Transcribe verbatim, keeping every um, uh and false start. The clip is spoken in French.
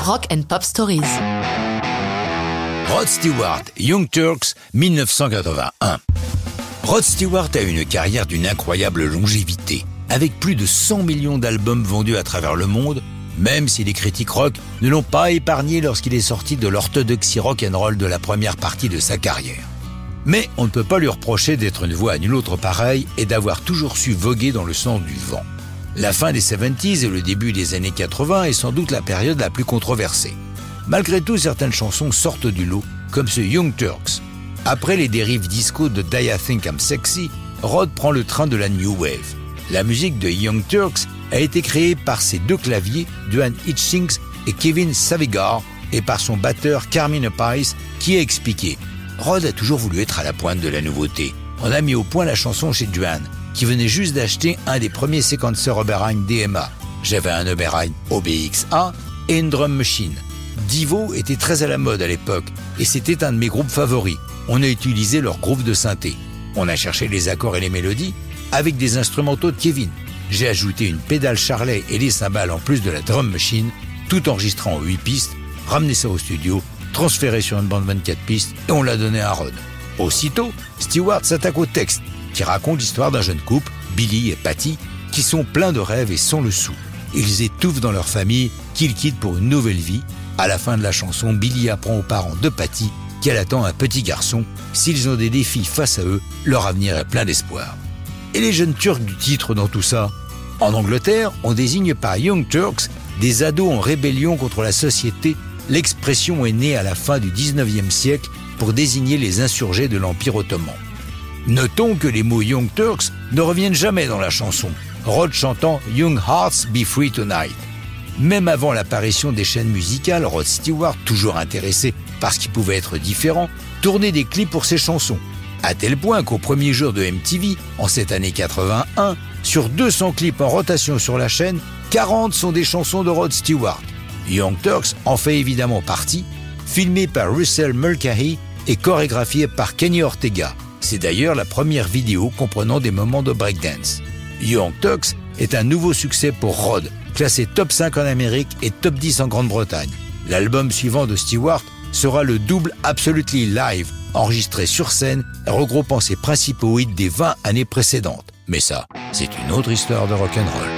Rock and Pop Stories. Rod Stewart, Young Turks, mille neuf cent quatre-vingt-un. Rod Stewart a une carrière d'une incroyable longévité, avec plus de cent millions d'albums vendus à travers le monde, même si les critiques rock ne l'ont pas épargné lorsqu'il est sorti de l'orthodoxie rock'n'roll de la première partie de sa carrière. Mais on ne peut pas lui reprocher d'être une voix à nul autre pareil et d'avoir toujours su voguer dans le sens du vent. La fin des soixante-dix et le début des années quatre-vingts est sans doute la période la plus controversée. Malgré tout, certaines chansons sortent du lot, comme ce Young Turks. Après les dérives disco de Do You Think I'm Sexy, Rod prend le train de la New Wave. La musique de Young Turks a été créée par ses deux claviers, Duane Hitchings et Kevin Savigar, et par son batteur Carmine Appice, qui a expliqué « Rod a toujours voulu être à la pointe de la nouveauté. On a mis au point la chanson chez Duane, qui venait juste d'acheter un des premiers séquenceurs Oberheim D M A. J'avais un Oberheim O B X A et une drum machine. Divo était très à la mode à l'époque et c'était un de mes groupes favoris. On a utilisé leur groove de synthé. On a cherché les accords et les mélodies avec des instrumentaux de Kevin. J'ai ajouté une pédale Charlet et les cymbales en plus de la drum machine, tout enregistré en huit pistes, ramené ça au studio, transféré sur une bande vingt-quatre pistes et on l'a donné à Rod. Aussitôt, Stewart s'attaque au texte qui raconte l'histoire d'un jeune couple, Billy et Patty, qui sont pleins de rêves et sans le sou. Ils étouffent dans leur famille qu'ils quittent pour une nouvelle vie. À la fin de la chanson, Billy apprend aux parents de Patty qu'elle attend un petit garçon. S'ils ont des défis face à eux, leur avenir est plein d'espoir. Et les jeunes Turcs du titre dans tout ça? En Angleterre, on désigne par Young Turks des ados en rébellion contre la société. L'expression est née à la fin du dix-neuvième siècle pour désigner les insurgés de l'Empire ottoman. Notons que les mots Young Turks ne reviennent jamais dans la chanson, Rod chantant « Young Hearts Be Free Tonight ». Même avant l'apparition des chaînes musicales, Rod Stewart, toujours intéressé par ce qui pouvait être différent, tournait des clips pour ses chansons. À tel point qu'au premier jour de M T V, en cette année quatre-vingt-un, sur deux cents clips en rotation sur la chaîne, quarante sont des chansons de Rod Stewart. Young Turks en fait évidemment partie, filmé par Russell Mulcahy et chorégraphié par Kenny Ortega. C'est d'ailleurs la première vidéo comprenant des moments de breakdance. Young Turks est un nouveau succès pour Rod, classé top cinq en Amérique et top dix en Grande-Bretagne. L'album suivant de Stewart sera le double Absolutely Live, enregistré sur scène et regroupant ses principaux hits des vingt années précédentes. Mais ça, c'est une autre histoire de rock'n'roll.